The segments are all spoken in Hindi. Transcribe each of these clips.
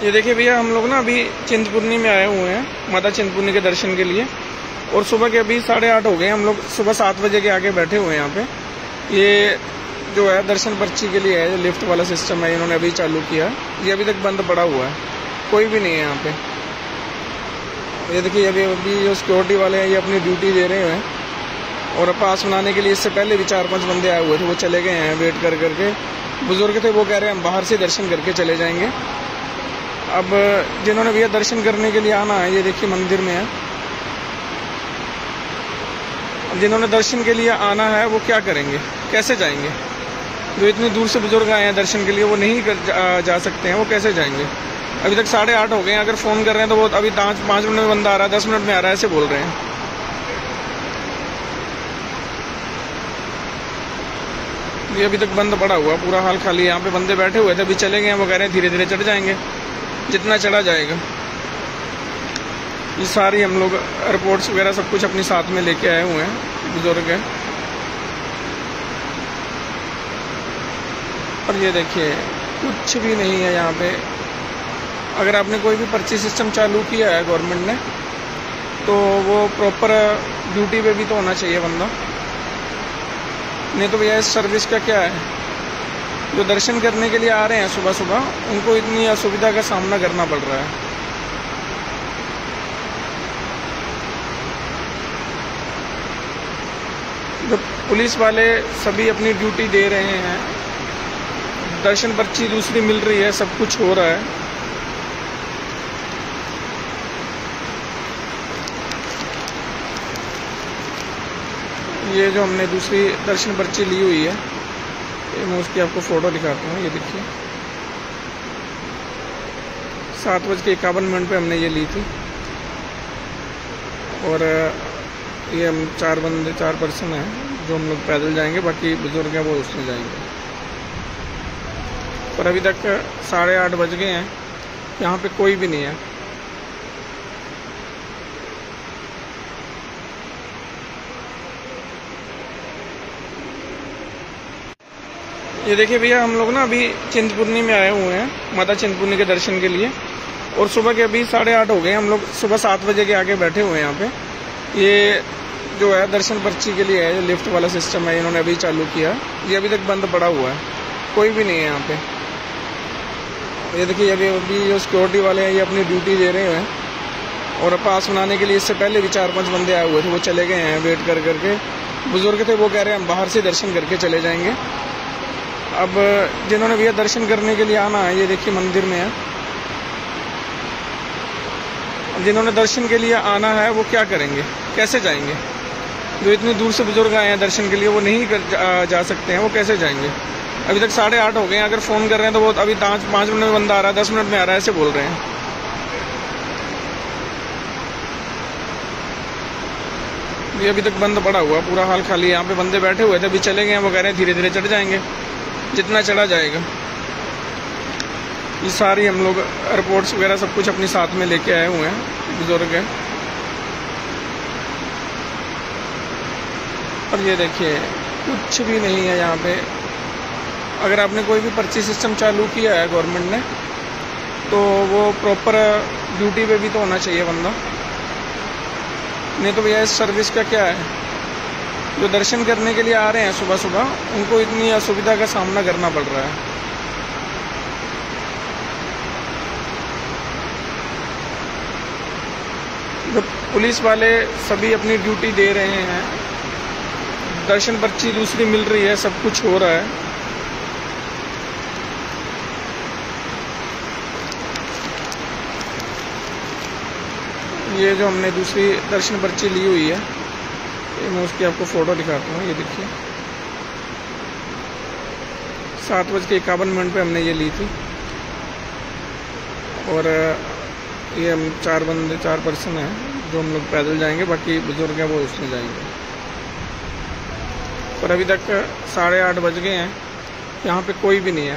ये देखिए भैया, हम लोग ना अभी चिंतपूर्णी में आए हुए हैं माता चिंतपूर्णी के दर्शन के लिए। और सुबह के अभी 8:30 हो गए। हम लोग सुबह 7 बजे के आगे बैठे हुए हैं यहाँ पे। ये जो है दर्शन पर्ची के लिए है, जो लिफ्ट वाला सिस्टम है, इन्होंने अभी चालू किया। ये अभी तक बंद पड़ा हुआ है, कोई भी नहीं है यहाँ पे। ये देखिए, अभी जो सिक्योरिटी वाले हैं ये अपनी ड्यूटी दे रहे हैं। और पास बनाने के लिए इससे पहले भी 4-5 बंदे आए हुए थे, वो चले गए हैं वेट कर करके। बुजुर्ग थे, वो कह रहे हैं हम बाहर से दर्शन करके चले जाएंगे। अब जिन्होंने भैया दर्शन करने के लिए आना है, ये देखिए मंदिर में है। अब जिन्होंने दर्शन के लिए आना है वो क्या करेंगे, कैसे जाएंगे? जो इतनी दूर से बुजुर्ग आए हैं दर्शन के लिए, वो नहीं जा सकते हैं, वो कैसे जाएंगे? अभी तक 8:30 हो गए हैं। अगर फ़ोन कर रहे हैं तो वो अभी 5 मिनट में बंदा आ रहा है, 10 मिनट में आ रहा है, ऐसे बोल रहे हैं। ये अभी तक बंद पड़ा हुआ, पूरा हाल खाली। यहाँ पे बंदे बैठे हुए थे, अभी चले गए हैं। वो कह रहे हैं धीरे धीरे चढ़ जाएंगे, जितना चढ़ा जाएगा। ये सारी हम लोग रिपोर्ट्स वगैरह सब कुछ अपनी साथ में लेके आए हुए हैं, बुजुर्ग हैं। और ये देखिए, कुछ भी नहीं है यहाँ पे। अगर आपने कोई भी पर्ची सिस्टम चालू किया है गवर्नमेंट ने, तो वो प्रॉपर ड्यूटी पे भी तो होना चाहिए बंदा। नहीं तो भैया इस सर्विस का क्या है? जो दर्शन करने के लिए आ रहे हैं सुबह सुबह, उनको इतनी असुविधा का सामना करना पड़ रहा है। जो पुलिस वाले सभी अपनी ड्यूटी दे रहे हैं, दर्शन पर्ची दूसरी मिल रही है, सब कुछ हो रहा है। ये जो हमने दूसरी दर्शन पर्ची ली हुई है, ये मैं उसकी आपको फ़ोटो दिखाता हूँ। ये देखिए, 7:51 पे हमने ये ली थी। और ये हम 4 पर्सन हैं जो हम लोग पैदल जाएंगे, बाकी बुजुर्ग हैं वो उसमें जाएंगे। पर अभी तक 8:30 बज गए हैं, यहाँ पे कोई भी नहीं है। ये देखिए भैया, हम लोग ना अभी चिंतपूर्णी में आए हुए हैं माता चिंतपूर्णी के दर्शन के लिए। और सुबह के अभी 8:30 हो गए। हम लोग सुबह 7 बजे के आगे बैठे हुए हैं यहाँ पे। ये जो है दर्शन पर्ची के लिए है, जो लिफ्ट वाला सिस्टम है, इन्होंने अभी चालू किया। ये अभी तक बंद पड़ा हुआ है, कोई भी नहीं है यहाँ पे। ये देखिए, अभी जो सिक्योरिटी वाले हैं ये अपनी ड्यूटी दे रहे हैं। और पास बनाने के लिए इससे पहले भी 4-5 बंदे आए हुए थे, वो चले गए हैं वेट कर करके। बुजुर्ग थे, वो कह रहे हैं हम बाहर से दर्शन करके चले जाएंगे। अब जिन्होंने भैया दर्शन करने के लिए आना है, ये देखिए मंदिर में है। अब जिन्होंने दर्शन के लिए आना है वो क्या करेंगे, कैसे जाएंगे? जो इतनी दूर से बुजुर्ग आए हैं दर्शन के लिए, वो नहीं जा सकते हैं, वो कैसे जाएंगे? अभी तक 8:30 हो गए हैं। अगर फ़ोन कर रहे हैं तो वो अभी 5 मिनट में बंदा आ रहा है, 10 मिनट में आ रहा है, ऐसे बोल रहे हैं। ये अभी तक बंद पड़ा हुआ, पूरा हाल खाली। यहाँ पे बंदे बैठे हुए थे, अभी चले गए हैं। वो कह रहे हैं धीरे धीरे चढ़ जाएंगे, जितना चढ़ा जाएगा। ये सारी हम लोग रिपोर्ट्स वगैरह सब कुछ अपनी साथ में लेके आए हुए हैं, बुजुर्ग हैं। और ये देखिए, कुछ भी नहीं है यहाँ पे। अगर आपने कोई भी पर्ची सिस्टम चालू किया है गवर्नमेंट ने, तो वो प्रॉपर ड्यूटी पे भी तो होना चाहिए बंदा। नहीं तो भैया इस सर्विस का क्या है? जो दर्शन करने के लिए आ रहे हैं सुबह सुबह, उनको इतनी असुविधा का सामना करना पड़ रहा है। जो पुलिस वाले सभी अपनी ड्यूटी दे रहे हैं, दर्शन पर्ची दूसरी मिल रही है, सब कुछ हो रहा है। ये जो हमने दूसरी दर्शन पर्ची ली हुई है, ये मैं उसकी आपको फ़ोटो दिखाता हूँ। ये देखिए, 7:51 पे हमने ये ली थी। और ये हम 4 पर्सन हैं जो हम लोग पैदल जाएंगे, बाकी बुजुर्ग हैं वो उसमें जाएंगे। पर अभी तक 8:30 बज गए हैं, यहाँ पे कोई भी नहीं है।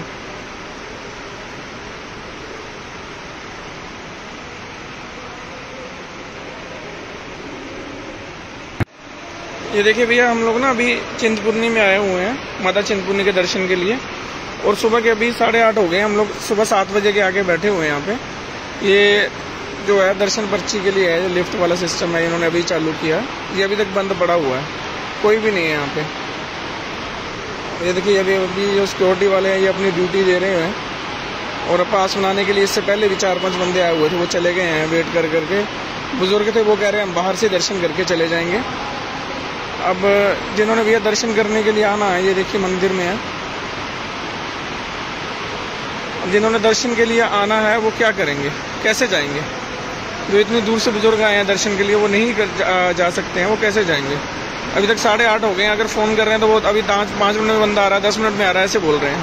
ये देखिए भैया, हम लोग ना अभी चिंतपूर्णी में आए हुए हैं माता चिंतपूर्णी के दर्शन के लिए। और सुबह के अभी 8:30 हो गए, हम लोग सुबह 7 बजे के आके बैठे हुए हैं यहाँ पे। ये जो है दर्शन पर्ची के लिए है, जो लिफ्ट वाला सिस्टम है इन्होंने अभी चालू किया। ये अभी तक बंद पड़ा हुआ है, कोई भी नहीं है यहाँ पे। ये देखिए अभी जो सिक्योरिटी वाले हैं ये अपनी ड्यूटी दे रहे हैं, और पास बनाने के लिए इससे पहले भी 4-5 बंदे आए हुए थे, वो चले गए हैं वेट कर करके। बुजुर्ग थे, वो कह रहे हैं हम बाहर से दर्शन करके चले जाएंगे। अब जिन्होंने भैया दर्शन करने के लिए आना है, ये देखिए मंदिर में है, जिन्होंने दर्शन के लिए आना है वो क्या करेंगे, कैसे जाएंगे? जो इतनी दूर से बुजुर्ग आए हैं दर्शन के लिए, वो नहीं जा सकते हैं, वो कैसे जाएंगे? अभी तक 8:30 हो गए हैं, अगर फ़ोन कर रहे हैं तो वो अभी 5 मिनट में बंदा आ रहा है, 10 मिनट में आ रहा है, ऐसे बोल रहे हैं।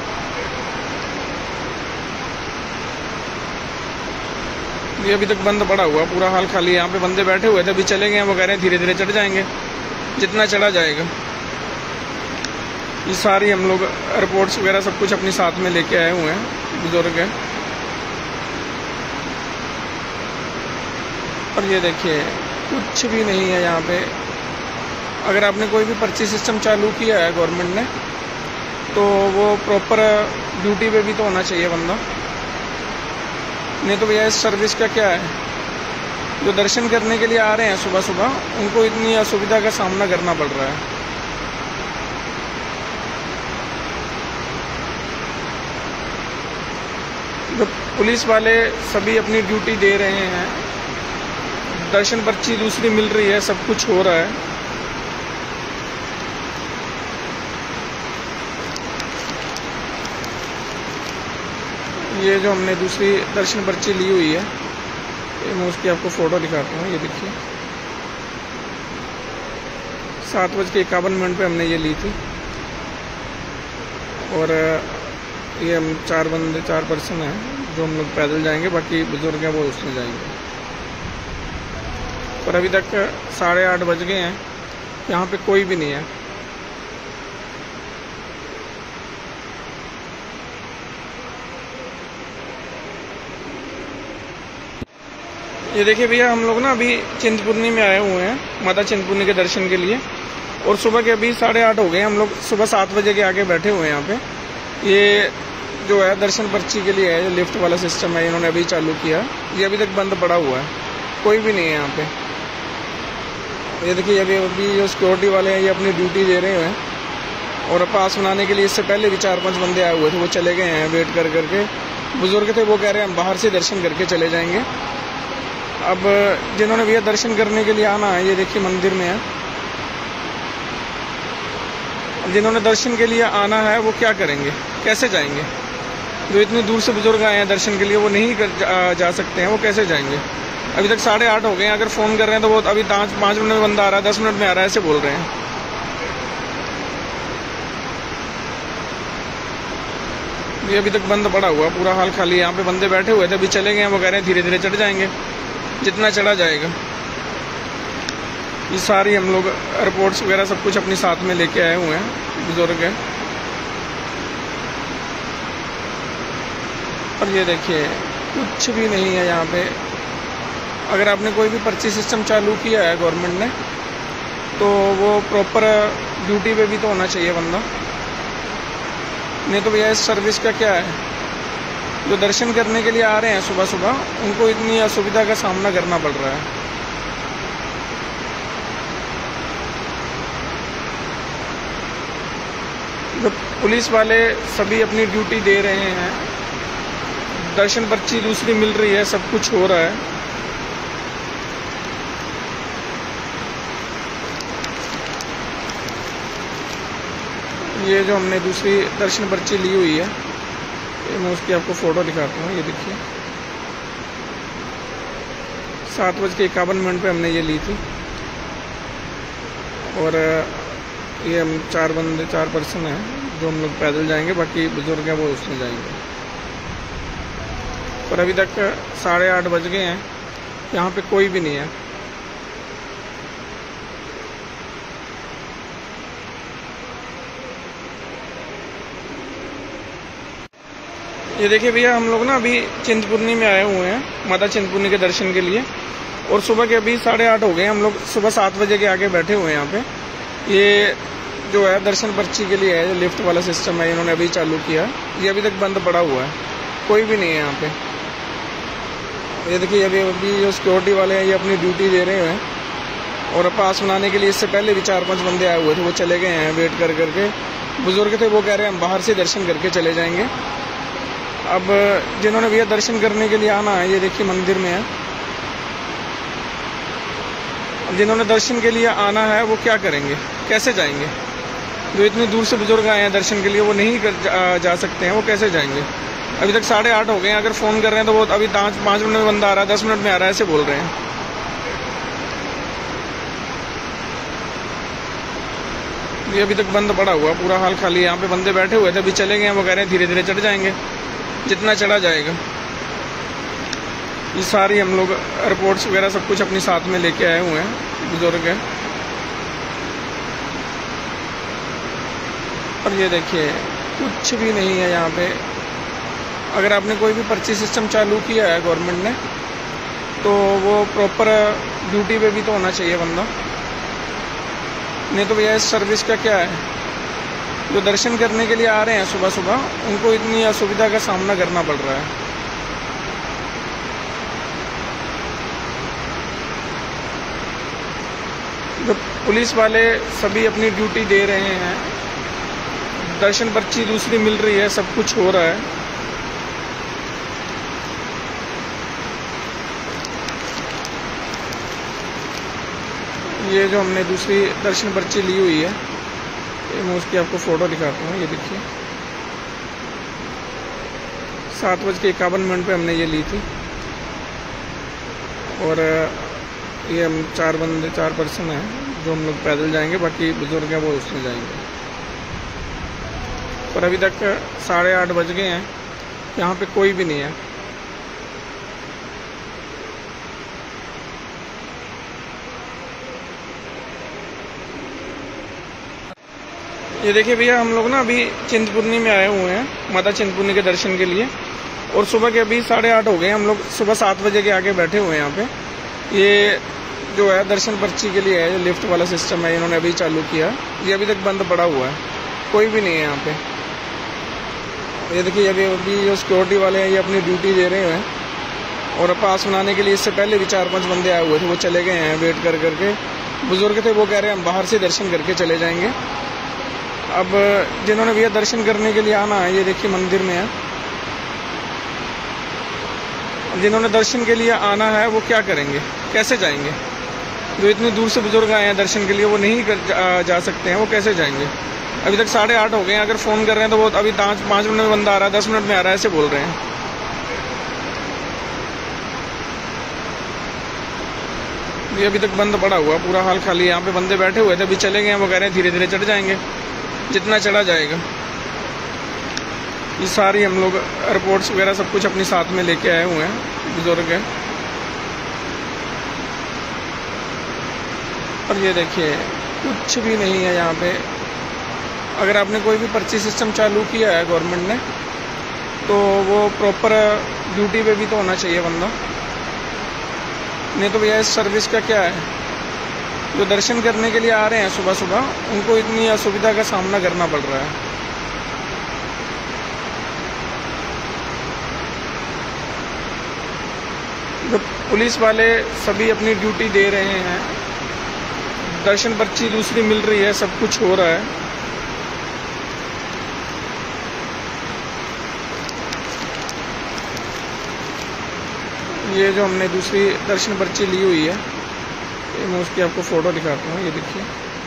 ये अभी तक बंद पड़ा हुआ, पूरा हाल खाली। यहाँ पे बंदे बैठे हुए थे, अभी चले गए हैं। वो कह रहे हैं धीरे धीरे चढ़ जाएंगे, जितना चढ़ा जाएगा। ये सारी हम लोग रिपोर्ट्स वगैरह सब कुछ अपने साथ में लेके आए हुए हैं, बुजुर्ग हैं। और ये देखिए कुछ भी नहीं है यहाँ पे। अगर आपने कोई भी पर्ची सिस्टम चालू किया है गवर्नमेंट ने, तो वो प्रॉपर ड्यूटी पे भी तो होना चाहिए बंदा, नहीं तो भैया इस सर्विस का क्या है? जो दर्शन करने के लिए आ रहे हैं सुबह सुबह, उनको इतनी असुविधा का सामना करना पड़ रहा है। जो पुलिस वाले सभी अपनी ड्यूटी दे रहे हैं, दर्शन पर्ची दूसरी मिल रही है, सब कुछ हो रहा है। ये जो हमने दूसरी दर्शन पर्ची ली हुई है, ये मैं उसकी आपको फ़ोटो दिखाता हूँ। ये देखिए 7:51 पे हमने ये ली थी, और ये हम 4 पर्सन हैं जो हम लोग पैदल जाएंगे, बाकी बुजुर्ग हैं वो उसमें जाएंगे। पर अभी तक 8:30 बज गए हैं, यहाँ पे कोई भी नहीं है। ये देखिए भैया हम लोग ना अभी चिंतपूर्णी में आए हुए हैं, माता चिंतपूर्णी के दर्शन के लिए। और सुबह के अभी 8:30 हो गए, हम लोग सुबह 7 बजे के आके बैठे हुए हैं यहाँ पे। ये जो है दर्शन पर्ची के लिए है, जो लिफ्ट वाला सिस्टम है इन्होंने अभी चालू किया। ये अभी तक बंद पड़ा हुआ है, कोई भी नहीं है यहाँ पे। ये देखिए अभी जो सिक्योरिटी वाले हैं ये अपनी ड्यूटी दे रहे हैं, और पास बनाने के लिए इससे पहले भी 4-5 बंदे आए हुए थे, वो चले गए हैं वेट कर करके। बुजुर्ग थे, वो कह रहे हैं हम बाहर से दर्शन करके चले जाएंगे। अब जिन्होंने भैया दर्शन करने के लिए आना है, ये देखिए मंदिर में है, जिन्होंने दर्शन के लिए आना है वो क्या करेंगे, कैसे जाएंगे? जो इतनी दूर से बुजुर्ग आए हैं दर्शन के लिए, वो नहीं जा सकते हैं, वो कैसे जाएंगे? अभी तक 8:30 हो गए हैं, अगर फ़ोन कर रहे हैं तो वो अभी 5 मिनट में बंदा आ रहा है, 10 मिनट में आ रहा है, ऐसे बोल रहे हैं। ये अभी तक बंद पड़ा हुआ, पूरा हाल खाली। यहाँ पे बंदे बैठे हुए थे, अभी चले गए हैं। वो कह रहे हैं धीरे धीरे चढ़ जाएंगे, जितना चढ़ा जाएगा। ये सारी हम लोग रिपोर्ट्स वगैरह सब कुछ अपने साथ में लेके आए हुए हैं, बुजुर्ग हैं। और ये देखिए कुछ भी नहीं है यहाँ पे। अगर आपने कोई भी पर्ची सिस्टम चालू किया है गवर्नमेंट ने, तो वो प्रॉपर ड्यूटी पे भी तो होना चाहिए बंदा, नहीं तो भैया इस सर्विस का क्या है? जो दर्शन करने के लिए आ रहे हैं सुबह सुबह, उनको इतनी असुविधा का सामना करना पड़ रहा है। जो पुलिस वाले सभी अपनी ड्यूटी दे रहे हैं, दर्शन पर्ची दूसरी मिल रही है, सब कुछ हो रहा है। ये जो हमने दूसरी दर्शन पर्ची ली हुई है, ये मैं उसकी आपको फ़ोटो दिखाता हूँ। ये देखिए 7:51 पे हमने ये ली थी, और ये हम 4 पर्सन हैं जो हम लोग पैदल जाएंगे, बाकी बुजुर्ग हैं वो उसमें जाएंगे। पर अभी तक 8:30 बज गए हैं, यहाँ पे कोई भी नहीं है। ये देखिए भैया हम लोग ना अभी चिंतपूर्णी में आए हुए हैं, माता चिंतपूर्णी के दर्शन के लिए। और सुबह के अभी 8:30 हो गए, हम लोग सुबह 7 बजे के आके बैठे हुए हैं यहाँ पे। ये जो है दर्शन पर्ची के लिए है, जो लिफ्ट वाला सिस्टम है इन्होंने अभी चालू किया। ये अभी तक बंद पड़ा हुआ है, कोई भी नहीं है यहाँ पे। ये देखिए अभी जो सिक्योरिटी वाले हैं ये अपनी ड्यूटी दे रहे हैं, और पास बनाने के लिए इससे पहले भी 4-5 बंदे आए हुए थे, वो चले गए हैं वेट कर करके। बुजुर्ग थे, वो कह रहे हैं हम बाहर से दर्शन करके चले जाएंगे। अब जिन्होंने भैया दर्शन करने के लिए आना है, ये देखिए मंदिर में है, अब जिन्होंने दर्शन के लिए आना है वो क्या करेंगे, कैसे जाएंगे? जो इतनी दूर से बुजुर्ग आए हैं दर्शन के लिए, वो नहीं जा सकते हैं, वो कैसे जाएंगे? अभी तक 8:30 हो गए हैं, अगर फ़ोन कर रहे हैं तो वो अभी 5 मिनट में बंदा आ रहा है, 10 मिनट में आ रहा है, ऐसे बोल रहे हैं। ये अभी तक बंद पड़ा हुआ, पूरा हाल खाली है। यहाँ पे बंदे बैठे हुए थे, अभी चले गए हैं, वो कह रहे हैं धीरे धीरे चढ़ जाएंगे, जितना चढ़ा जाएगा। ये सारी हम लोग रिपोर्ट्स वगैरह सब कुछ अपने साथ में लेके आए हुए हैं, बुजुर्ग हैं। और ये देखिए कुछ भी नहीं है यहाँ पे। अगर आपने कोई भी पर्ची सिस्टम चालू किया है गवर्नमेंट ने, तो वो प्रॉपर ड्यूटी पे भी तो होना चाहिए बंदा, नहीं तो भैया इस सर्विस का क्या है? जो दर्शन करने के लिए आ रहे हैं सुबह सुबह, उनको इतनी असुविधा का सामना करना पड़ रहा है। जो पुलिस वाले सभी अपनी ड्यूटी दे रहे हैं, दर्शन पर्ची दूसरी मिल रही है, सब कुछ हो रहा है। ये जो हमने दूसरी दर्शन पर्ची ली हुई है, मैं उसकी आपको फ़ोटो दिखाता हूँ। ये देखिए 7:51 पे हमने ये ली थी, और ये हम 4 पर्सन हैं जो हम लोग पैदल जाएंगे, बाकी बुजुर्ग हैं वो उसमें जाएंगे। पर अभी तक 8:30 बज गए हैं, यहाँ पे कोई भी नहीं है। ये देखिए भैया हम लोग ना अभी चिंतपूर्णी में आए हुए हैं, माता चिंतपूर्णी के दर्शन के लिए, और सुबह के अभी 8:30 हो गए हैं। हम लोग सुबह 7 बजे के आगे बैठे हुए हैं यहाँ पे। ये जो है दर्शन पर्ची के लिए है, जो लिफ्ट वाला सिस्टम है इन्होंने अभी चालू किया। ये अभी तक बंद पड़ा हुआ है, कोई भी नहीं है यहाँ पे। ये देखिए अभी जो सिक्योरिटी वाले हैं ये अपनी ड्यूटी दे रहे हैं, और पास बनाने के लिए इससे पहले भी 4-5 बंदे आए हुए थे, वो चले गए हैं वेट कर करके। बुजुर्ग थे, वो कह रहे हैं हम बाहर से दर्शन करके चले जाएंगे। अब जिन्होंने भैया दर्शन करने के लिए आना है, ये देखिए मंदिर में है, अब जिन्होंने दर्शन के लिए आना है वो क्या करेंगे, कैसे जाएंगे? जो इतनी दूर से बुजुर्ग आए हैं दर्शन के लिए, वो नहीं जा सकते हैं, वो कैसे जाएंगे? अभी तक 8:30 हो गए हैं, अगर फ़ोन कर रहे हैं तो वो अभी 5 मिनट में बंदा आ रहा है, 10 मिनट में आ रहा है, ऐसे बोल रहे हैं। ये अभी तक बंद पड़ा हुआ, पूरा हाल खाली है। यहाँ पे बंदे बैठे हुए थे, अभी चले गए हैं, वो कह रहे हैं धीरे धीरे चढ़ जाएंगे, जितना चढ़ा जाएगा। ये सारी हम लोग रिपोर्ट्स वगैरह सब कुछ अपने साथ में लेके आए हुए हैं, बुजुर्ग हैं। और ये देखिए कुछ भी नहीं है यहाँ पे। अगर आपने कोई भी पर्ची सिस्टम चालू किया है गवर्नमेंट ने, तो वो प्रॉपर ड्यूटी पे भी तो होना चाहिए बंदा, नहीं तो भैया इस सर्विस का क्या है? जो दर्शन करने के लिए आ रहे हैं सुबह सुबह, उनको इतनी असुविधा का सामना करना पड़ रहा है। जो पुलिस वाले सभी अपनी ड्यूटी दे रहे हैं, दर्शन पर्ची दूसरी मिल रही है, सब कुछ हो रहा है। ये जो हमने दूसरी दर्शन पर्ची ली हुई है, मैं उसकी आपको फ़ोटो दिखाता हूँ। ये देखिए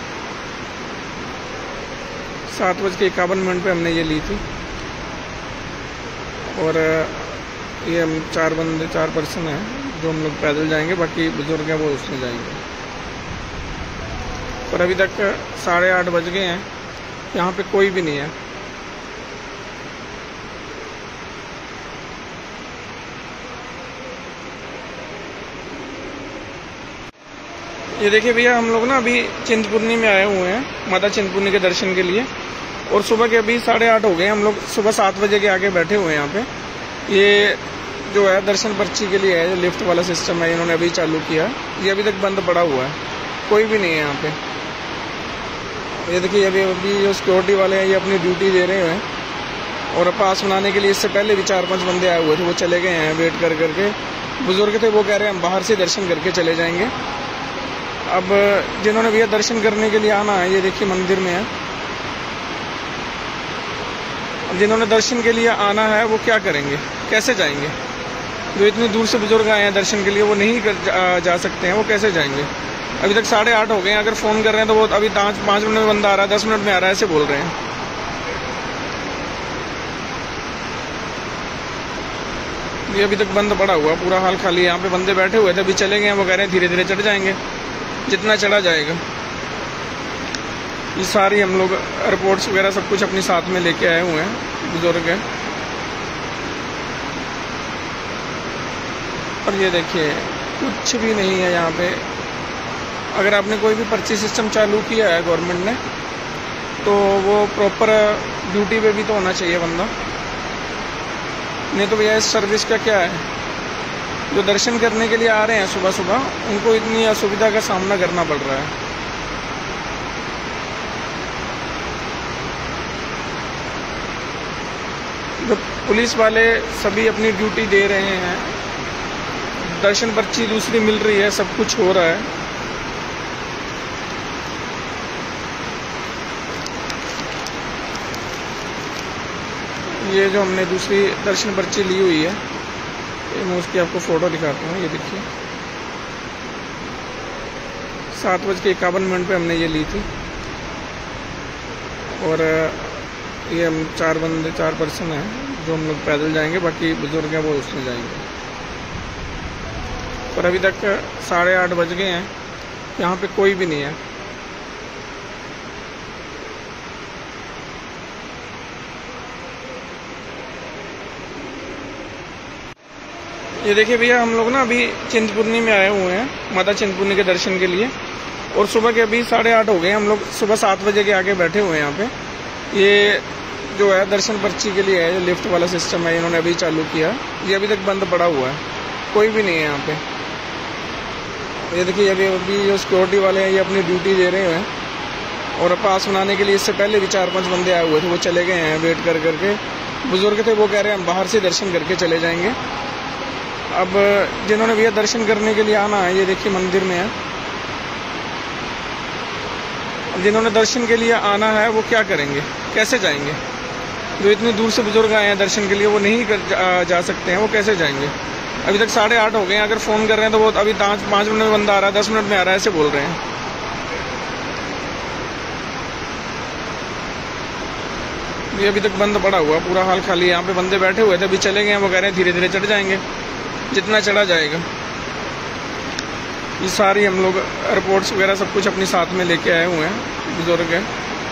7:51 पे हमने ये ली थी, और ये हम 4 पर्सन हैं जो हम लोग पैदल जाएंगे, बाकी बुजुर्ग हैं वो उसमें जाएंगे। पर अभी तक 8:30 बज गए हैं, यहाँ पे कोई भी नहीं है। ये देखिए भैया हम लोग ना अभी चिंतपूर्णी में आए हुए हैं, माता चिंतपूर्णी के दर्शन के लिए, और सुबह के अभी 8:30 हो गए हैं। हम लोग सुबह 7 बजे के आगे बैठे हुए हैं यहाँ पे। ये जो है दर्शन पर्ची के लिए है, जो लिफ्ट वाला सिस्टम है इन्होंने अभी चालू किया। ये अभी तक बंद पड़ा हुआ है, कोई भी नहीं है यहाँ पे। ये देखिए अभी अभी जो सिक्योरिटी वाले हैं ये अपनी ड्यूटी दे रहे हैं, और पास बनाने के लिए इससे पहले भी 4-5 बंदे आए हुए थे, वो चले गए हैं वेट कर करके। बुजुर्ग थे, वो कह रहे हैं हम बाहर से दर्शन करके चले जाएंगे। अब जिन्होंने भैया दर्शन करने के लिए आना है, ये देखिए मंदिर में है, अब जिन्होंने दर्शन के लिए आना है वो क्या करेंगे, कैसे जाएंगे? जो इतनी दूर से बुजुर्ग आए हैं दर्शन के लिए, वो नहीं जा सकते हैं, वो कैसे जाएंगे? अभी तक 8:30 हो गए हैं, अगर फ़ोन कर रहे हैं तो वो अभी 5 मिनट में बंदा आ रहा है, 10 मिनट में आ रहा है, ऐसे बोल रहे हैं। ये अभी तक बंद पड़ा हुआ, पूरा हाल खाली है। यहाँ पे बंदे बैठे हुए थे, अभी चले गए हैं, वो कह रहे हैं धीरे धीरे चढ़ जाएंगे, जितना चढ़ा जाएगा। ये सारी हम लोग रिपोर्ट्स वगैरह सब कुछ अपने साथ में लेके आए हुए हैं, बुजुर्ग हैं। और ये देखिए कुछ भी नहीं है यहाँ पे। अगर आपने कोई भी पर्ची सिस्टम चालू किया है गवर्नमेंट ने, तो वो प्रॉपर ड्यूटी पे भी तो होना चाहिए बंदा, नहीं तो भैया इस सर्विस का क्या है? जो दर्शन करने के लिए आ रहे हैं सुबह सुबह, उनको इतनी असुविधा का सामना करना पड़ रहा है। जो पुलिस वाले सभी अपनी ड्यूटी दे रहे हैं, दर्शन पर्ची दूसरी मिल रही है, सब कुछ हो रहा है। ये जो हमने दूसरी दर्शन पर्ची ली हुई है, ये मैं उसकी आपको फ़ोटो दिखाता हूँ। ये देखिए 7:51 पे हमने ये ली थी, और ये हम 4 पर्सन हैं जो हम लोग पैदल जाएंगे, बाकी बुजुर्ग हैं वो उसमें जाएंगे। पर अभी तक 8:30 बज गए हैं, यहाँ पे कोई भी नहीं है। ये देखिए भैया हम लोग ना अभी चिंतपूर्णी में आए हुए हैं, माता चिंतपूर्णी के दर्शन के लिए, और सुबह के अभी 8:30 हो गए हैं। हम लोग सुबह 7 बजे के आगे बैठे हुए हैं यहाँ पे। ये जो है दर्शन पर्ची के लिए है, जो लिफ्ट वाला सिस्टम है, इन्होंने अभी चालू किया। ये अभी तक बंद पड़ा हुआ है, कोई भी नहीं है यहाँ पे। ये देखिए अभी अभी जो सिक्योरिटी वाले हैं ये अपनी ड्यूटी दे रहे हैं, और पास बनाने के लिए इससे पहले भी 4-5 बंदे आए हुए थे, वो चले गए हैं वेट कर करके। बुजुर्ग थे, वो कह रहे हैं हम बाहर से दर्शन करके चले जाएंगे। अब जिन्होंने भैया दर्शन करने के लिए आना है, ये देखिए मंदिर में है, अब जिन्होंने दर्शन के लिए आना है वो क्या करेंगे, कैसे जाएंगे? जो इतनी दूर से बुजुर्ग आए हैं दर्शन के लिए, वो नहीं जा सकते हैं, वो कैसे जाएंगे? अभी तक 8:30 हो गए हैं, अगर फ़ोन कर रहे हैं तो वो अभी 5 मिनट में बंदा आ रहा है, 10 मिनट में आ रहा है, ऐसे बोल रहे हैं। ये अभी तक बंद पड़ा हुआ, पूरा हाल खाली है। यहाँ पे बंदे बैठे हुए थे, अभी चले गए हैं, वो कह रहे हैं धीरे धीरे चढ़ जाएंगे, जितना चढ़ा जाएगा। ये सारी हम लोग रिपोर्ट्स वगैरह सब कुछ अपने साथ में लेके आए हुए हैं, बुजुर्ग हैं।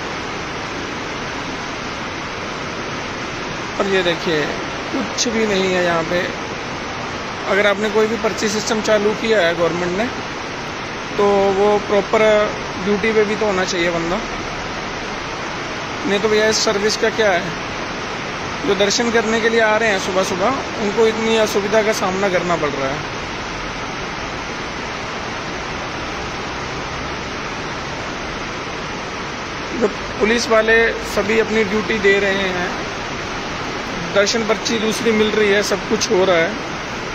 और ये देखिए कुछ भी नहीं है यहाँ पे। अगर आपने कोई भी पर्ची सिस्टम चालू किया है गवर्नमेंट ने, तो वो प्रॉपर ड्यूटी पे भी तो होना चाहिए बंदा, नहीं तो भैया इस सर्विस का क्या है? जो दर्शन करने के लिए आ रहे हैं सुबह सुबह, उनको इतनी असुविधा का सामना करना पड़ रहा है। जो पुलिस वाले सभी अपनी ड्यूटी दे रहे हैं, दर्शन पर्ची दूसरी मिल रही है, सब कुछ हो रहा है।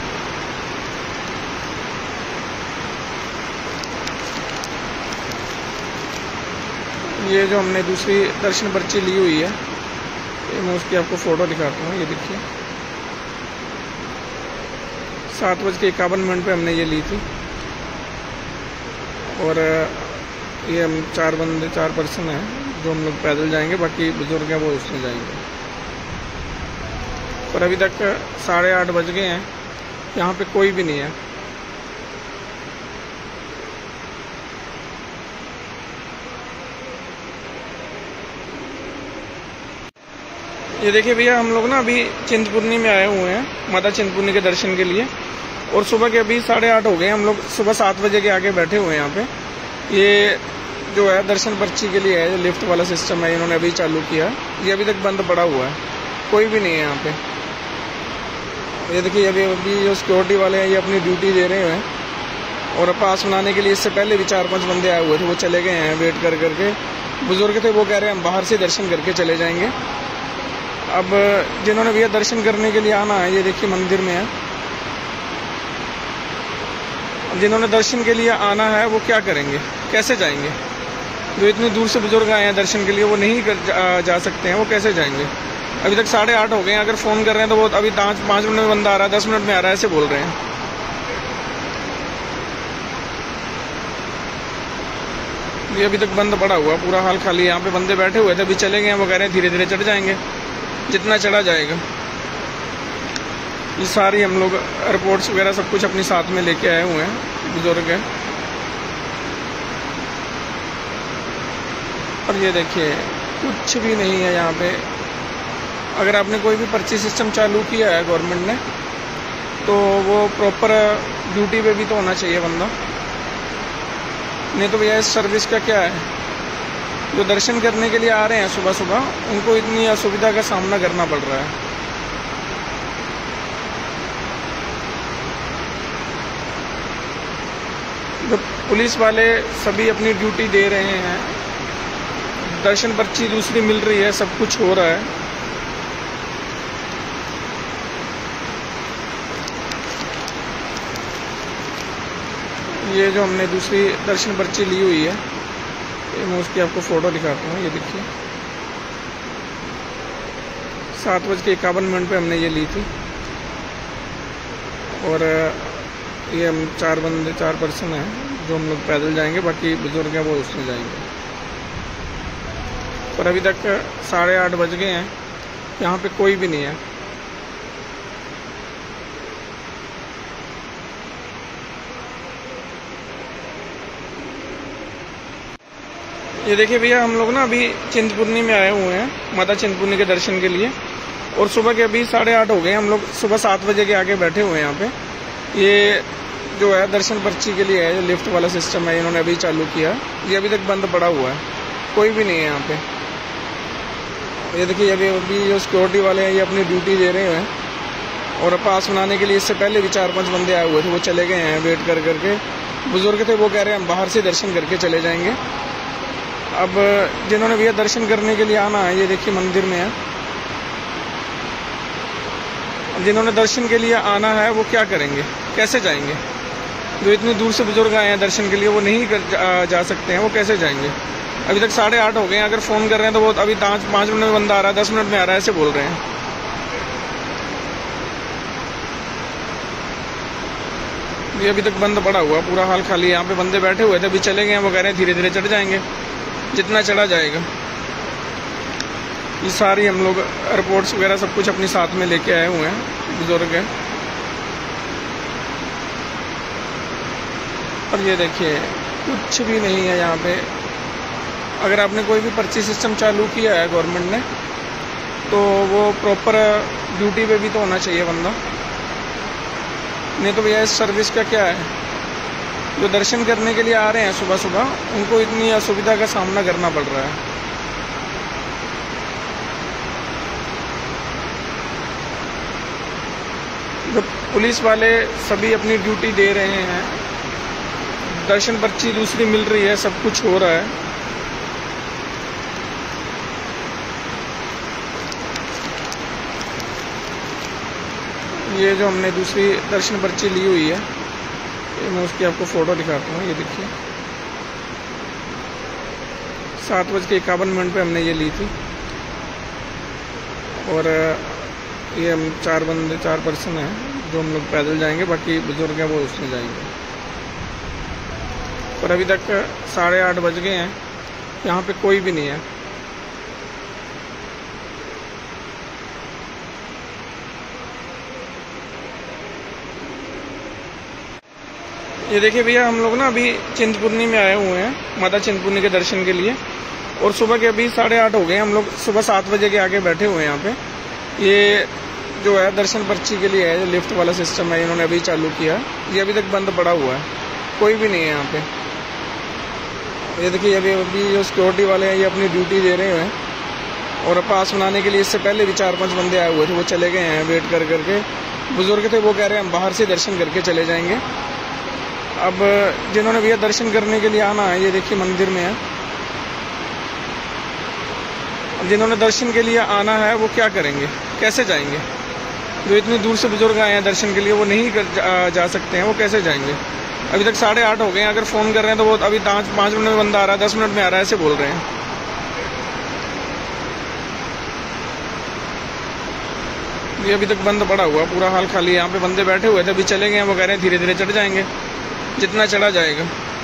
ये जो हमने दूसरी दर्शन पर्ची ली हुई है, ये मैं उसकी आपको फ़ोटो दिखाता हूँ। ये देखिए 7:51 पे हमने ये ली थी, और ये हम 4 पर्सन हैं जो हम लोग पैदल जाएंगे, बाकी बुजुर्ग हैं वो उसमें जाएंगे। पर अभी तक 8:30 बज गए हैं, यहाँ पे कोई भी नहीं है। ये देखिए भैया हम लोग ना अभी चिंतपूर्णी में आए हुए हैं, माता चिंतपूर्णी के दर्शन के लिए, और सुबह के अभी 8:30 हो गए हैं। हम लोग सुबह 7 बजे के आगे बैठे हुए हैं यहाँ पे। ये जो है दर्शन पर्ची के लिए है, जो लिफ्ट वाला सिस्टम है, इन्होंने अभी चालू किया। ये अभी तक बंद पड़ा हुआ है, कोई भी नहीं है यहाँ पे। ये देखिए अभी अभी जो सिक्योरिटी वाले हैं ये अपनी ड्यूटी दे रहे हैं, और पास बनाने के लिए इससे पहले भी 4-5 बंदे आए हुए थे, वो चले गए हैं वेट कर करके। बुजुर्ग थे, वो कह रहे हैं हम बाहर से दर्शन करके चले जाएंगे। अब जिन्होंने भैया दर्शन करने के लिए आना है, ये देखिए मंदिर में है। अब जिन्होंने दर्शन के लिए आना है वो क्या करेंगे, कैसे जाएंगे? जो इतनी दूर से बुजुर्ग आए हैं दर्शन के लिए, वो नहीं जा सकते हैं, वो कैसे जाएंगे? अभी तक 8:30 हो गए हैं। अगर फ़ोन कर रहे हैं तो वो अभी 5 मिनट में बंदा आ रहा है, 10 मिनट में आ रहा है, ऐसे बोल रहे हैं। ये अभी तक बंद पड़ा हुआ, पूरा हाल खाली। यहाँ पे बंदे बैठे हुए थे, अभी चले गए हैं। वो कह रहे हैं धीरे धीरे चढ़ जाएंगे, जितना चढ़ा जाएगा। ये सारी हम लोग रिपोर्ट्स वगैरह सब कुछ अपने साथ में लेके आए हुए हैं, बुजुर्ग हैं। और ये देखिए कुछ भी नहीं है यहाँ पे। अगर आपने कोई भी पर्ची सिस्टम चालू किया है गवर्नमेंट ने, तो वो प्रॉपर ड्यूटी पे भी तो होना चाहिए बंदा। नहीं तो भैया इस सर्विस का क्या है? जो दर्शन करने के लिए आ रहे हैं सुबह सुबह, उनको इतनी असुविधा का सामना करना पड़ रहा है। जो पुलिस वाले सभी अपनी ड्यूटी दे रहे हैं, दर्शन पर्ची दूसरी मिल रही है, सब कुछ हो रहा है। ये जो हमने दूसरी दर्शन पर्ची ली हुई है, ये मैं उसकी आपको फ़ोटो दिखाता हूँ। ये देखिए 7:51 पे हमने ये ली थी। और ये हम 4 पर्सन हैं जो हम लोग पैदल जाएंगे, बाकी बुजुर्ग हैं वो उसमें जाएंगे। और अभी तक 8:30 बज गए हैं, यहाँ पे कोई भी नहीं है। ये देखिए भैया हम लोग ना अभी चिंतपूर्णी में आए हुए हैं, माता चिंतपूर्णी के दर्शन के लिए। और सुबह के अभी 8:30 हो गए, हम लोग सुबह 7 बजे के आके बैठे हुए हैं यहाँ पे। ये जो है दर्शन पर्ची के लिए है, जो लिफ्ट वाला सिस्टम है, इन्होंने अभी चालू किया। ये अभी तक बंद पड़ा हुआ है, कोई भी नहीं है यहाँ पे। ये देखिए अभी जो सिक्योरिटी वाले हैं, ये अपनी ड्यूटी दे रहे हैं। और पास बनाने के लिए इससे पहले भी 4-5 बंदे आए हुए थे, वो चले गए हैं वेट कर करके। बुजुर्ग थे, वो कह रहे हैं हम बाहर से दर्शन करके चले जाएंगे। अब जिन्होंने भैया दर्शन करने के लिए आना है, ये देखिए मंदिर में है। जिन्होंने दर्शन के लिए आना है वो क्या करेंगे, कैसे जाएंगे? जो इतनी दूर से बुजुर्ग आए हैं दर्शन के लिए, वो नहीं जा सकते हैं, वो कैसे जाएंगे? अभी तक 8:30 हो गए हैं। अगर फ़ोन कर रहे हैं तो वो अभी 5 मिनट में बंदा आ रहा है, 10 मिनट में आ रहा है, ऐसे बोल रहे हैं। ये अभी तक बंद पड़ा हुआ, पूरा हाल खाली। यहाँ पे बंदे बैठे हुए थे, अभी चले गए हैं। वो कह रहे हैं धीरे धीरे चढ़ जाएंगे, जितना चढ़ा जाएगा। ये सारी हम लोग रिपोर्ट्स वगैरह सब कुछ अपने साथ में लेके आए हुए हैं, बुजुर्ग हैं। और ये देखिए कुछ भी नहीं है यहाँ पे। अगर आपने कोई भी पर्ची सिस्टम चालू किया है गवर्नमेंट ने, तो वो प्रॉपर ड्यूटी पे भी तो होना चाहिए बंदा। नहीं तो भैया इस सर्विस का क्या है? जो दर्शन करने के लिए आ रहे हैं सुबह सुबह, उनको इतनी असुविधा का सामना करना पड़ रहा है। जो पुलिस वाले सभी अपनी ड्यूटी दे रहे हैं, दर्शन पर्ची दूसरी मिल रही है, सब कुछ हो रहा है। ये जो हमने दूसरी दर्शन पर्ची ली हुई है, ये मैं उसकी आपको फ़ोटो दिखाता हूँ। ये देखिए 7:51 पे हमने ये ली थी। और ये हम 4 पर्सन हैं जो हम लोग पैदल जाएंगे, बाकी बुजुर्ग हैं वो उसमें जाएंगे। और अभी तक 8:30 बज गए हैं, यहाँ पे कोई भी नहीं है। ये देखिए भैया हम लोग ना अभी चिंतपूर्णी में आए हुए हैं, माता चिंतपूर्णी के दर्शन के लिए। और सुबह के अभी 8:30 हो गए, हम लोग सुबह 7 बजे के आके बैठे हुए हैं यहाँ पे। ये जो है दर्शन पर्ची के लिए है, जो लिफ्ट वाला सिस्टम है, इन्होंने अभी चालू किया। ये अभी तक बंद पड़ा हुआ है, कोई भी नहीं है यहाँ पे। ये देखिए अभी जो सिक्योरिटी वाले हैं, ये अपनी ड्यूटी दे रहे हैं। और पास बनाने के लिए इससे पहले भी 4-5 बंदे आए हुए थे, वो चले गए हैं वेट कर करके। बुजुर्ग थे, वो कह रहे हैं हम बाहर से दर्शन करके चले जाएंगे। अब जिन्होंने भैया दर्शन करने के लिए आना है, ये देखिए मंदिर में है। जिन्होंने दर्शन के लिए आना है वो क्या करेंगे, कैसे जाएंगे? जो इतनी दूर से बुजुर्ग आए हैं दर्शन के लिए, वो नहीं जा सकते हैं, वो कैसे जाएंगे? अभी तक 8:30 हो गए हैं। अगर फ़ोन कर रहे हैं तो वो अभी 5 मिनट में बंदा आ रहा है, 10 मिनट में आ रहा है, ऐसे बोल रहे हैं। ये अभी तक बंद पड़ा हुआ, पूरा हाल खाली है। यहाँ पे बंदे बैठे हुए थे, अभी चले गए हैं। वो कह रहे हैं धीरे धीरे चढ़ जाएंगे, जितना चढ़ा जाएगा।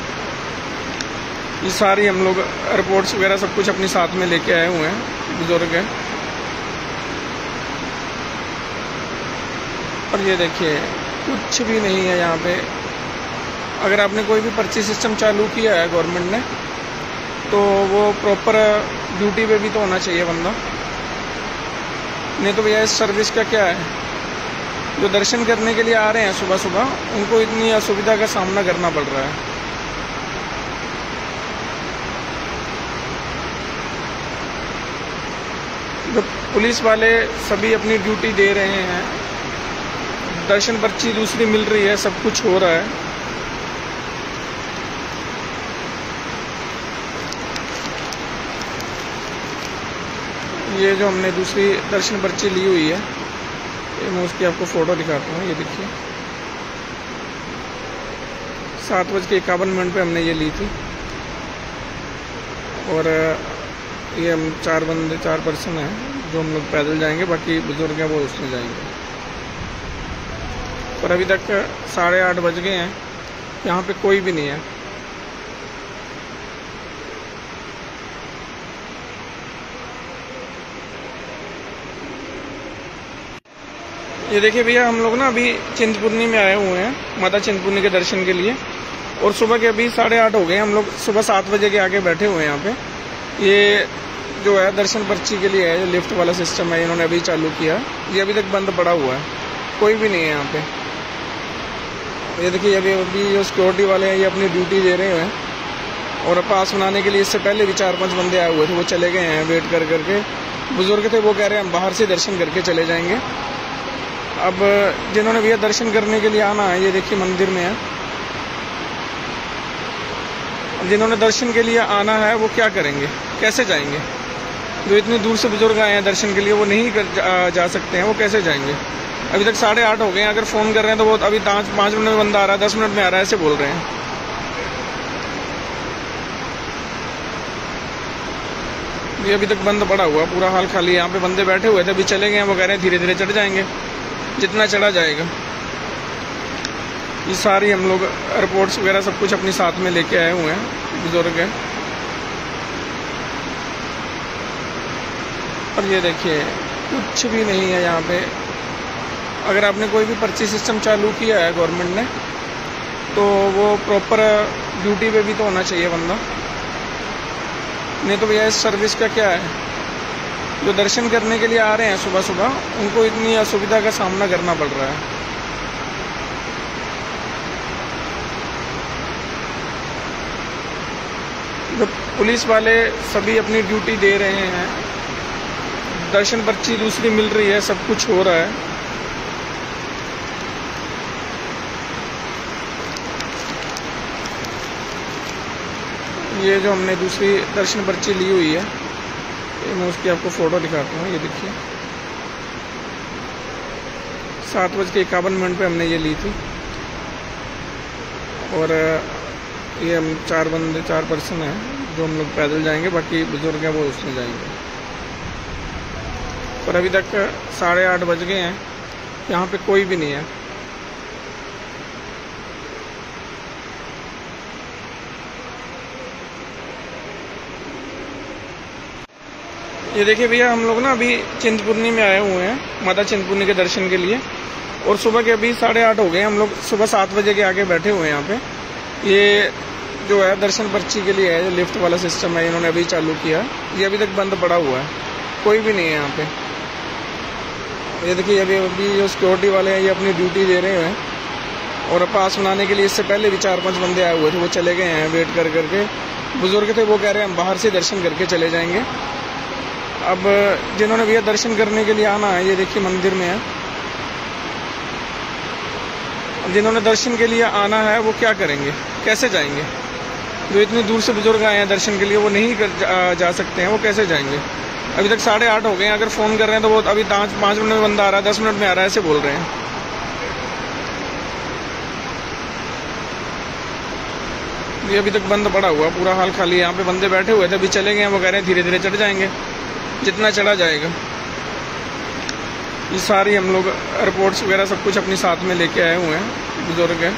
ये सारी हम लोग रिपोर्ट्स वगैरह सब कुछ अपनी साथ में लेके आए हुए हैं, बुजुर्ग हैं। और ये देखिए कुछ भी नहीं है यहाँ पे। अगर आपने कोई भी पर्ची सिस्टम चालू किया है गवर्नमेंट ने, तो वो प्रॉपर ड्यूटी पे भी तो होना चाहिए बंदा। नहीं तो भैया इस सर्विस का क्या है? जो दर्शन करने के लिए आ रहे हैं सुबह सुबह, उनको इतनी असुविधा का सामना करना पड़ रहा है। जो पुलिस वाले सभी अपनी ड्यूटी दे रहे हैं, दर्शन पर्ची दूसरी मिल रही है, सब कुछ हो रहा है। ये जो हमने दूसरी दर्शन पर्ची ली हुई है, ये मैं उसकी आपको फ़ोटो दिखाता हूँ। ये देखिए 7:51 पे हमने ये ली थी। और ये हम 4 पर्सन हैं जो हम लोग पैदल जाएंगे, बाकी बुजुर्ग हैं वो उसमें जाएंगे। पर अभी तक 8:30 बज गए हैं, यहाँ पे कोई भी नहीं है। ये देखिए भैया, हम लोग ना अभी चिंतपूर्णी में आए हुए हैं माता चिंतपूर्णी के दर्शन के लिए। और सुबह के अभी 8:30 हो गए। हम लोग सुबह 7 बजे के आके बैठे हुए हैं यहाँ पे। ये जो है दर्शन पर्ची के लिए है, जो लिफ्ट वाला सिस्टम है, इन्होंने अभी चालू किया। ये अभी तक बंद पड़ा हुआ है, कोई भी नहीं है यहाँ पे। ये देखिए अभी जो सिक्योरिटी वाले हैं, ये अपनी ड्यूटी दे रहे हैं। और पास बनाने के लिए इससे पहले भी 4-5 बंदे आए हुए थे, वो चले गए हैं वेट कर करके। बुजुर्ग थे, वो कह रहे हैं हम बाहर से दर्शन करके चले जाएंगे। अब जिन्होंने भैया दर्शन करने के लिए आना है, ये देखिए मंदिर में है। जिन्होंने दर्शन के लिए आना है वो क्या करेंगे, कैसे जाएंगे? जो इतनी दूर से बुजुर्ग आए हैं दर्शन के लिए, वो नहीं जा सकते हैं, वो कैसे जाएंगे? अभी तक 8:30 हो गए हैं। अगर फ़ोन कर रहे हैं तो वो अभी 5 मिनट में बंदा आ रहा है, 10 मिनट में आ रहा है, ऐसे बोल रहे हैं। ये अभी तक बंद पड़ा हुआ, पूरा हाल खाली है। यहाँ पे बंदे बैठे हुए थे, अभी चले गए हैं। वो कह रहे हैं धीरे धीरे चढ़ जाएंगे, जितना चढ़ा जाएगा। ये सारी हम लोग रिपोर्ट्स वगैरह सब कुछ अपनी साथ में लेके आए हुए हैं, बुजुर्ग हैं। और ये देखिए कुछ भी नहीं है यहाँ पे। अगर आपने कोई भी पर्ची सिस्टम चालू किया है गवर्नमेंट ने, तो वो प्रॉपर ड्यूटी पे भी तो होना चाहिए बंदा। नहीं तो भैया इस सर्विस का क्या है? जो दर्शन करने के लिए आ रहे हैं सुबह सुबह, उनको इतनी असुविधा का सामना करना पड़ रहा है। जो पुलिस वाले सभी अपनी ड्यूटी दे रहे हैं, दर्शन पर्ची दूसरी मिल रही है, सब कुछ हो रहा है। ये जो हमने दूसरी दर्शन पर्ची ली हुई है, ये मैं उसकी आपको फ़ोटो दिखाता हूँ। ये देखिए 7:51 पे हमने ये ली थी। और ये हम 4 पर्सन हैं जो हम लोग पैदल जाएंगे, बाकी बुजुर्ग हैं वो उसमें जाएंगे। पर अभी तक 8:30 बज गए हैं, यहाँ पे कोई भी नहीं है। ये देखिए भैया, हम लोग ना अभी चिंतपूर्णी में आए हुए हैं माता चिंतपूर्णी के दर्शन के लिए। और सुबह के अभी 8:30 हो गए हैं। हम लोग सुबह 7 बजे के आके बैठे हुए हैं यहाँ पे। ये जो है दर्शन पर्ची के लिए है, जो लिफ्ट वाला सिस्टम है, इन्होंने अभी चालू किया। ये अभी तक बंद पड़ा हुआ है, कोई भी नहीं है यहाँ पे। ये देखिए अभी जो सिक्योरिटी वाले हैं, ये अपनी ड्यूटी दे रहे हैं। और पास बनाने के लिए इससे पहले भी 4-5 बंदे आए हुए थे, वो चले गए हैं वेट कर करके। बुजुर्ग थे, वो कह रहे हैं हम बाहर से दर्शन करके चले जाएंगे। अब जिन्होंने भैया दर्शन करने के लिए आना है, ये देखिए मंदिर में है। जिन्होंने दर्शन के लिए आना है वो क्या करेंगे, कैसे जाएंगे? जो इतनी दूर से बुजुर्ग आए हैं दर्शन के लिए, वो नहीं जा सकते हैं, वो कैसे जाएंगे? अभी तक 8:30 हो गए हैं। अगर फ़ोन कर रहे हैं तो वो अभी 5 मिनट में बंदा आ रहा है, 10 मिनट में आ रहा है, ऐसे बोल रहे हैं। ये अभी तक बंद पड़ा हुआ, पूरा हाल खाली। यहाँ पे बंदे बैठे हुए थे, अभी चले गए हैं। वो कह रहे हैं धीरे धीरे चढ़ जाएंगे, जितना चढ़ा जाएगा। ये सारी हम लोग एयरपोर्ट्स वगैरह सब कुछ अपनी साथ में लेके आए हुए हैं, बुजुर्ग हैं।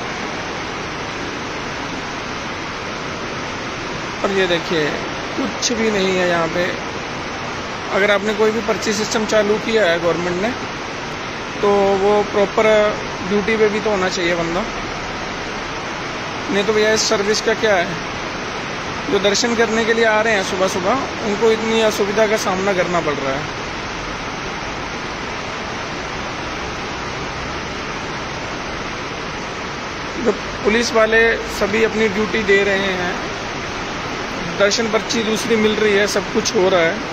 और ये देखिए कुछ भी नहीं है यहाँ पे। अगर आपने कोई भी पर्ची सिस्टम चालू किया है गवर्नमेंट ने, तो वो प्रॉपर ड्यूटी पे भी तो होना चाहिए बंदा। नहीं तो भैया इस सर्विस का क्या है। जो दर्शन करने के लिए आ रहे हैं सुबह सुबह, उनको इतनी असुविधा का सामना करना पड़ रहा है। जो पुलिस वाले सभी अपनी ड्यूटी दे रहे हैं, दर्शन पर्ची दूसरी मिल रही है, सब कुछ हो रहा है।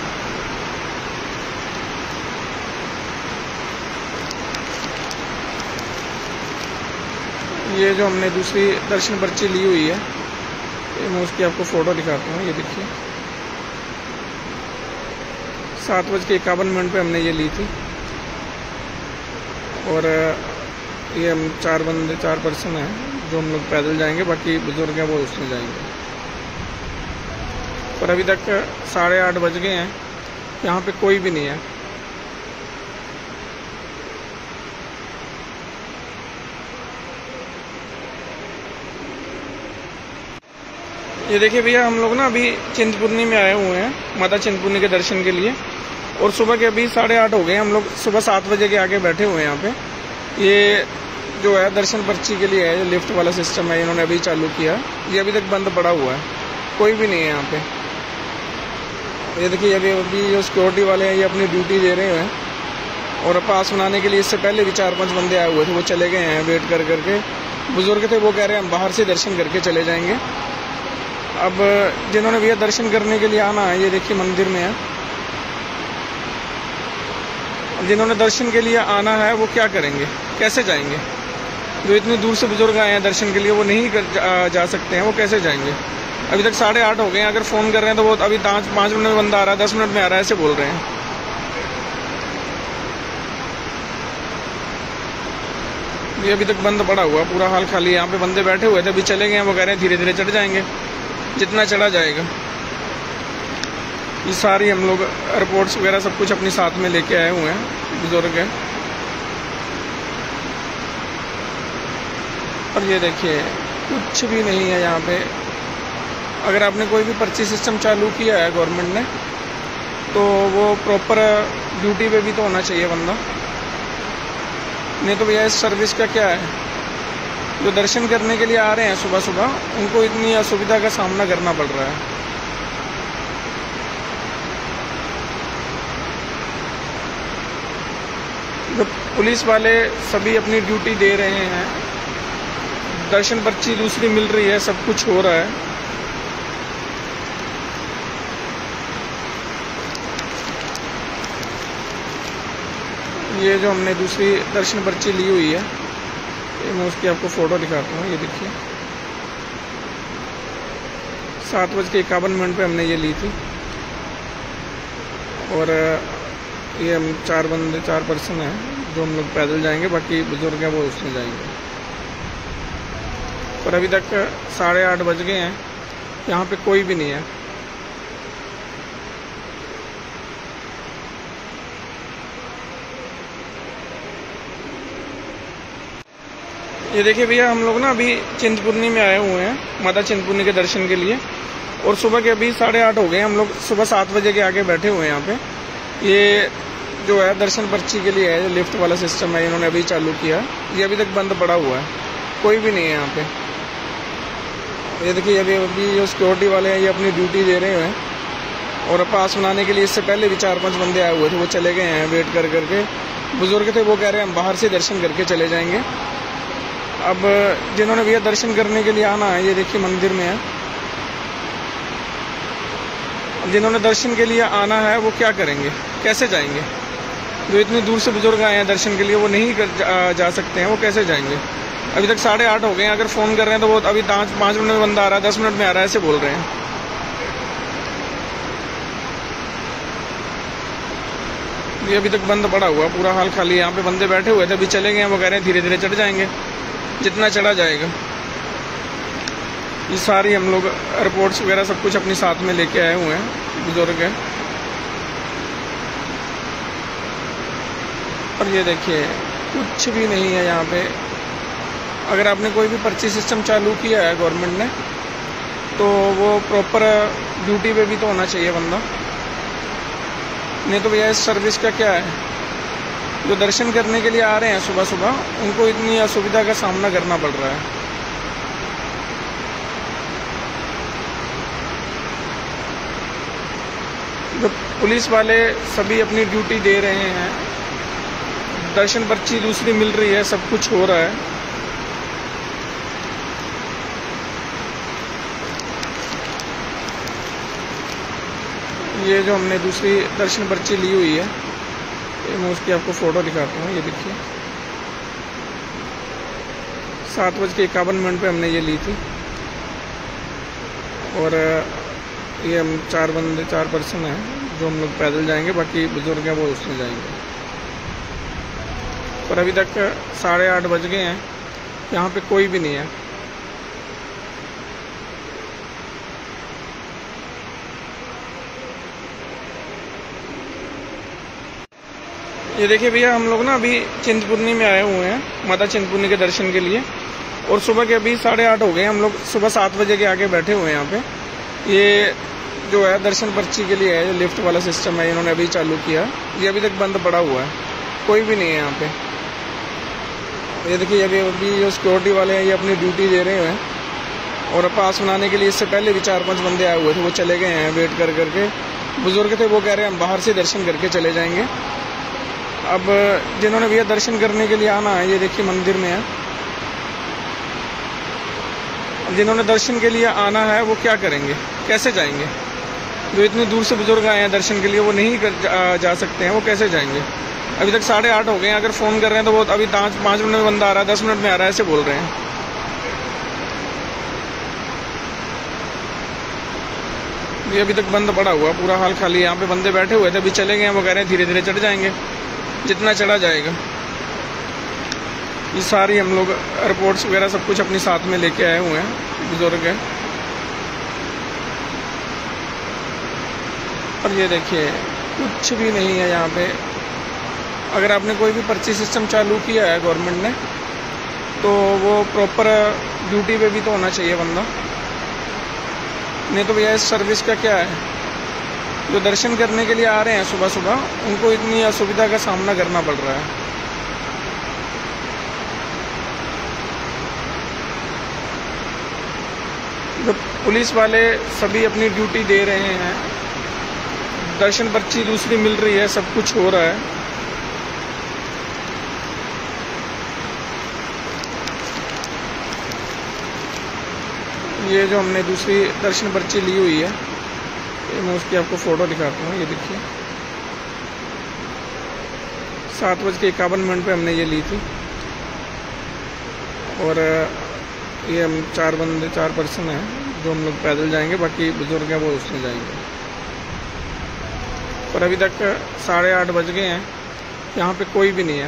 ये जो हमने दूसरी दर्शन पर्ची ली हुई है, ये मैं उसकी आपको फ़ोटो दिखाता हूँ। ये देखिए 7:51 पे हमने ये ली थी। और ये हम 4 पर्सन हैं जो हम लोग पैदल जाएंगे, बाकी बुजुर्ग हैं वो उसमें जाएंगे। पर अभी तक 8:30 बज गए हैं, यहाँ पे कोई भी नहीं है। ये देखिए भैया, हम लोग ना अभी चिंतपूर्णी में आए हुए हैं माता चिंतपूर्णी के दर्शन के लिए। और सुबह के अभी 8:30 हो गए हैं। हम लोग सुबह 7 बजे के आगे बैठे हुए हैं यहाँ पे। ये जो है दर्शन पर्ची के लिए है, जो लिफ्ट वाला सिस्टम है, इन्होंने अभी चालू किया। ये अभी तक बंद पड़ा हुआ है, कोई भी नहीं है यहाँ पे। ये देखिए अभी जो सिक्योरिटी वाले हैं, ये अपनी ड्यूटी दे रहे हैं। और पास बनाने के लिए इससे पहले भी 4-5 बंदे आए हुए थे, वो चले गए हैं वेट कर करके। बुजुर्ग थे, वो कह रहे हैं हम बाहर से दर्शन करके चले जाएंगे। अब जिन्होंने भैया दर्शन करने के लिए आना है, ये देखिए मंदिर में है। जिन्होंने दर्शन के लिए आना है वो क्या करेंगे, कैसे जाएंगे। जो इतनी दूर से बुजुर्ग आए हैं दर्शन के लिए, वो नहीं जा सकते हैं, वो कैसे जाएंगे। अभी तक 8:30 हो गए हैं। अगर फ़ोन कर रहे हैं तो वो अभी 5 मिनट में बंदा आ रहा है, 10 मिनट में आ रहा है, ऐसे बोल रहे हैं। ये अभी तक बंद पड़ा हुआ, पूरा हाल खाली। यहाँ पे बंदे बैठे हुए थे, अभी चले गए हैं। वो कह रहे हैं धीरे धीरे चढ़ जाएंगे, जितना चढ़ा जाएगा। ये सारी हम लोग एयरपोर्ट्स वगैरह सब कुछ अपनी साथ में लेके आए हुए हैं, बुजुर्ग हैं। और ये देखिए कुछ भी नहीं है यहाँ पे। अगर आपने कोई भी पर्ची सिस्टम चालू किया है गवर्नमेंट ने, तो वो प्रॉपर ड्यूटी पे भी तो होना चाहिए बंदा। नहीं तो भैया इस सर्विस का क्या है। जो दर्शन करने के लिए आ रहे हैं सुबह सुबह, उनको इतनी असुविधा का सामना करना पड़ रहा है। जो पुलिस वाले सभी अपनी ड्यूटी दे रहे हैं, दर्शन पर्ची दूसरी मिल रही है, सब कुछ हो रहा है। ये जो हमने दूसरी दर्शन पर्ची ली हुई है, ये मैं उसकी आपको फ़ोटो दिखाता हूँ। ये देखिए 7:51 पे हमने ये ली थी। और ये हम 4 पर्सन हैं जो हम लोग पैदल जाएंगे, बाकी बुजुर्ग हैं वो उसमें जाएंगे। पर अभी तक 8:30 बज गए हैं, यहाँ पे कोई भी नहीं है। ये देखिए भैया, हम लोग ना अभी चिंतपूर्णी में आए हुए हैं माता चिंतपूर्णी के दर्शन के लिए। और सुबह के अभी 8:30 हो गए हैं। हम लोग सुबह 7 बजे के आगे बैठे हुए हैं यहाँ पे। ये जो है दर्शन पर्ची के लिए है, जो लिफ्ट वाला सिस्टम है, इन्होंने अभी चालू किया। ये अभी तक बंद पड़ा हुआ है, कोई भी नहीं है यहाँ पे। ये देखिए अभी जो सिक्योरिटी वाले हैं, ये अपनी ड्यूटी दे रहे हैं। और पास बनाने के लिए इससे पहले भी 4-5 बंदे आए हुए थे, वो चले गए हैं वेट कर करके। बुजुर्ग थे, वो कह रहे हैं हम बाहर से दर्शन करके चले जाएंगे। अब जिन्होंने भैया दर्शन करने के लिए आना है, ये देखिए मंदिर में है। जिन्होंने दर्शन के लिए आना है वो क्या करेंगे, कैसे जाएंगे। जो इतनी दूर से बुजुर्ग आए हैं दर्शन के लिए, वो नहीं जा सकते हैं, वो कैसे जाएंगे। अभी तक 8:30 हो गए हैं। अगर फ़ोन कर रहे हैं तो वो अभी 5 मिनट में बंदा आ रहा है, 10 मिनट में आ रहा है, ऐसे बोल रहे हैं। ये अभी तक बंद पड़ा हुआ, पूरा हाल खाली। यहाँ पे बंदे बैठे हुए थे, अभी चले गए हैं। वो कह रहे हैं धीरे धीरे चढ़ जाएंगे, जितना चढ़ा जाएगा। ये सारी हम लोग रिपोर्ट्स वगैरह सब कुछ अपने साथ में लेके आए हुए हैं, बुजुर्ग हैं। और ये देखिए कुछ भी नहीं है यहाँ पे। अगर आपने कोई भी पर्ची सिस्टम चालू किया है गवर्नमेंट ने, तो वो प्रॉपर ड्यूटी पे भी तो होना चाहिए बंदा। नहीं तो भैया इस सर्विस का क्या है। जो दर्शन करने के लिए आ रहे हैं सुबह सुबह, उनको इतनी असुविधा का सामना करना पड़ रहा है। जो पुलिस वाले सभी अपनी ड्यूटी दे रहे हैं, दर्शन पर्ची दूसरी मिल रही है, सब कुछ हो रहा है। ये जो हमने दूसरी दर्शन पर्ची ली हुई है, ये मैं उसकी आपको फ़ोटो दिखाता हूँ। ये देखिए 7:51 पे हमने ये ली थी। और ये हम 4 पर्सन हैं जो हम लोग पैदल जाएंगे, बाकी बुजुर्ग हैं वो उसमें जाएंगे। पर अभी तक 8:30 बज गए हैं, यहाँ पे कोई भी नहीं है। ये देखिए भैया, हम लोग ना अभी चिंतपूर्णी में आए हुए हैं माता चिंतपूर्णी के दर्शन के लिए। और सुबह के अभी 8:30 हो गए। हम लोग सुबह 7 बजे के आके बैठे हुए हैं यहाँ पे। ये जो है दर्शन पर्ची के लिए है, जो लिफ्ट वाला सिस्टम है, इन्होंने अभी चालू किया। ये अभी तक बंद पड़ा हुआ है, कोई भी नहीं है यहाँ पे। ये देखिए अभी जो सिक्योरिटी वाले हैं, ये अपनी ड्यूटी दे रहे हैं। और पास बनाने के लिए इससे पहले भी 4-5 बंदे आए हुए थे, वो चले गए हैं वेट कर करके। बुजुर्ग थे, वो कह रहे हैं हम बाहर से दर्शन करके चले जाएंगे। अब जिन्होंने भैया दर्शन करने के लिए आना है, ये देखिए मंदिर में है। जिन्होंने दर्शन के लिए आना है वो क्या करेंगे, कैसे जाएंगे। जो इतनी दूर से बुजुर्ग आए हैं दर्शन के लिए, वो नहीं जा सकते हैं, वो कैसे जाएंगे। अभी तक 8:30 हो गए हैं। अगर फ़ोन कर रहे हैं तो वो अभी 5 मिनट में बंदा आ रहा है, 10 मिनट में आ रहा है, ऐसे बोल रहे हैं। ये अभी तक बंद पड़ा हुआ, पूरा हाल खाली। यहाँ पे बंदे बैठे हुए थे, अभी चले गए हैं। वो कह रहे हैं धीरे धीरे चढ़ जाएंगे, जितना चढ़ा जाएगा। ये सारी हम लोग रिपोर्ट्स वगैरह सब कुछ अपने साथ में लेके आए हुए हैं, बुजुर्ग हैं। और ये देखिए कुछ भी नहीं है यहाँ पे। अगर आपने कोई भी पर्ची सिस्टम चालू किया है गवर्नमेंट ने, तो वो प्रॉपर ड्यूटी पे भी तो होना चाहिए बंदा। नहीं तो भैया इस सर्विस का क्या है। जो दर्शन करने के लिए आ रहे हैं सुबह सुबह, उनको इतनी असुविधा का सामना करना पड़ रहा है। जो पुलिस वाले सभी अपनी ड्यूटी दे रहे हैं, दर्शन पर्ची दूसरी मिल रही है, सब कुछ हो रहा है। ये जो हमने दूसरी दर्शन पर्ची ली हुई है, ये मैं उसकी आपको फ़ोटो दिखाता हूँ। ये देखिए 7:51 पे हमने ये ली थी। और ये हम 4 पर्सन हैं जो हम लोग पैदल जाएंगे, बाकी बुजुर्ग हैं वो उसमें जाएंगे। पर अभी तक 8:30 बज गए हैं, यहाँ पे कोई भी नहीं है।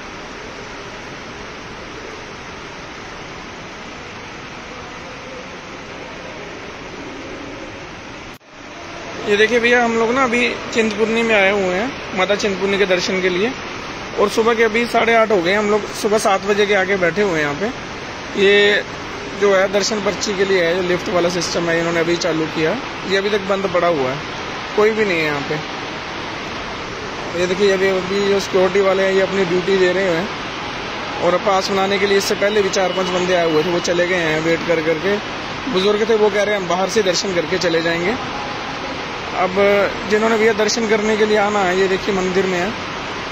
ये देखिए भैया, हम लोग ना अभी चिंतपूर्णी में आए हुए हैं माता चिंतपूर्णी के दर्शन के लिए। और सुबह के अभी 8:30 हो गए। हम लोग सुबह 7 बजे के आके बैठे हुए हैं यहाँ पे। ये जो है दर्शन पर्ची के लिए है, जो लिफ्ट वाला सिस्टम है, इन्होंने अभी चालू किया। ये अभी तक बंद पड़ा हुआ है, कोई भी नहीं है यहाँ पे। ये देखिए अभी जो सिक्योरिटी वाले हैं, ये अपनी ड्यूटी दे रहे हैं। और पास बनाने के लिए इससे पहले भी 4-5 बंदे आए हुए थे, वो चले गए हैं वेट कर करके। बुजुर्ग थे, वो कह रहे हैं हम बाहर से दर्शन करके चले जाएंगे। अब जिन्होंने भैया दर्शन करने के लिए आना है, ये देखिए मंदिर में है।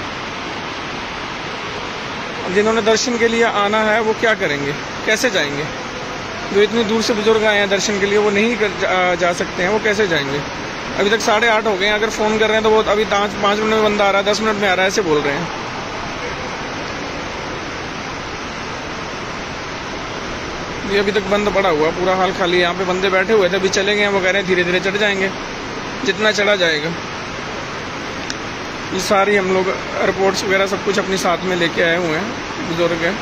जिन्होंने दर्शन के लिए आना है वो क्या करेंगे, कैसे जाएंगे। जो इतनी दूर से बुजुर्ग आए हैं दर्शन के लिए, वो नहीं जा सकते हैं, वो कैसे जाएंगे। अभी तक 8:30 हो गए हैं। अगर फ़ोन कर रहे हैं तो वो अभी 5 मिनट में बंदा आ रहा है, 10 मिनट में आ रहा है, ऐसे बोल रहे हैं। ये अभी तक बंद पड़ा हुआ, पूरा हाल खाली। यहाँ पे बंदे बैठे हुए थे, अभी चले गए हैं। वो कह रहे हैं धीरे धीरे चढ़ जाएंगे, जितना चढ़ा जाएगा। ये सारी हम लोग रिपोर्ट्स वगैरह सब कुछ अपने साथ में लेके आए हुए हैं, बुजुर्ग हैं।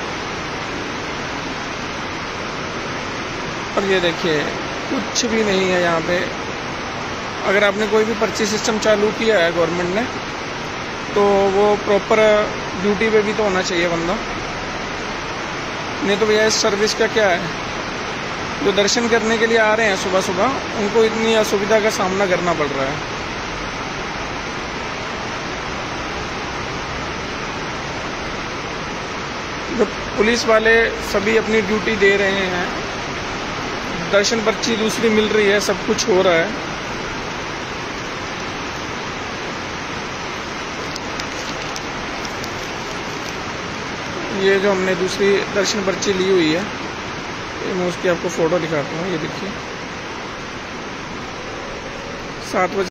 और ये देखिए कुछ भी नहीं है यहाँ पे। अगर आपने कोई भी पर्ची सिस्टम चालू किया है गवर्नमेंट ने, तो वो प्रॉपर ड्यूटी पे भी तो होना चाहिए बंदा, नहीं तो भैया इस सर्विस का क्या है। जो दर्शन करने के लिए आ रहे हैं सुबह सुबह, उनको इतनी असुविधा का सामना करना पड़ रहा है। जो पुलिस वाले सभी अपनी ड्यूटी दे रहे हैं, दर्शन पर्ची दूसरी मिल रही है, सब कुछ हो रहा है। ये जो हमने दूसरी दर्शन पर्ची ली हुई है, मैं उसकी आपको फ़ोटो दिखाता हूँ। ये देखिए 7 बजे